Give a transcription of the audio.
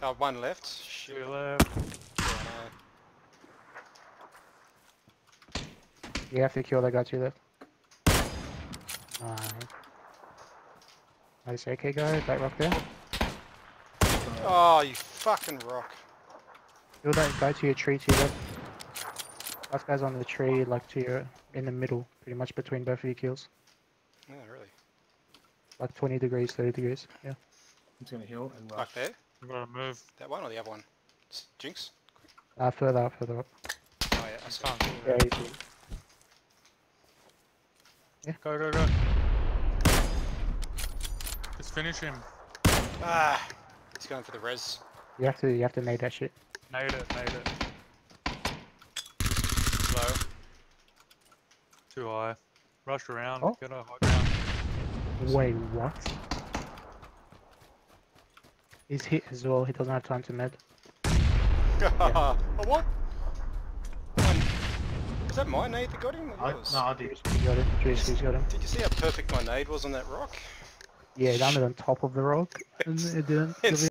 Oh, one left. Shit. Two left. Yeah, You have to kill that guy to your left. Nice AK guy, that rock there. no. Oh, you fucking rock. Kill that guy to your tree to your left. Last guy's on the tree, like to your, in the middle, pretty much between both of your kills. Yeah, really. Like 20 degrees, 30 degrees, yeah. I'm just gonna heal and rush. Like there? I'm gonna move. That one or the other one? Jinx? Further up, further up. Oh yeah, I see. Can't do Yeah, that. easy. Go, go, go. Just finish him. Ah! He's going for the res. You have to nade that shit. Nade it, nade it. Low. Too high. Rush around, Oh. get a high ground. Wait, what? He's hit as well, he doesn't have time to med. Oh, what? Was that my nade that got him? Or yours? No, I did. He's got him, Drewski's got him. Did you see how perfect my nade was on that rock? Yeah, it landed on top of the rock, and it didn't. It's